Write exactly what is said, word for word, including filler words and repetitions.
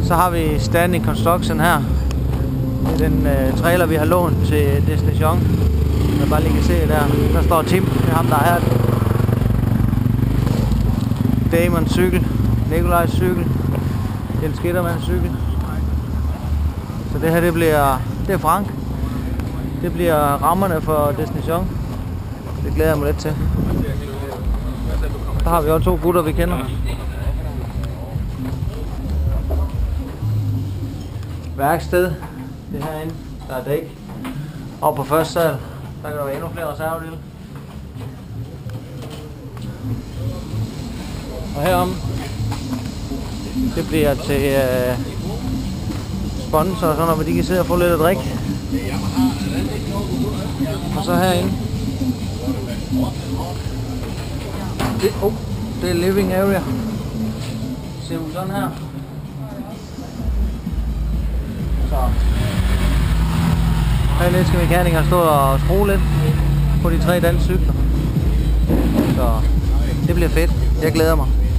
Så har vi Standing Construction her. Det er den øh, trailer, vi har lånt til Destination. Man bare lige kan se der. Der står Tim, det er ham, der er her. Damons cykel, Nikolajs cykel, Jens Gittermanns cykel. Så det her, det bliver, det er Frank. Det bliver rammerne for Destination. Det glæder jeg mig lidt til. Der har vi også to gutter, vi kender. Værksted. Det er herinde. Der er dæk. Og på første sal, der kan der være endnu flere reservedele. Og herom, det bliver til øh, sponsor og sådan noget, hvor de kan sidde og få lidt at drikke. Og så herinde. Det, oh, det er living area. Ser ud sådan her. Så. Herinde skal mekanikeren stå og skrue lidt på de tre danske cykler. Så det bliver fedt. Jeg glæder mig.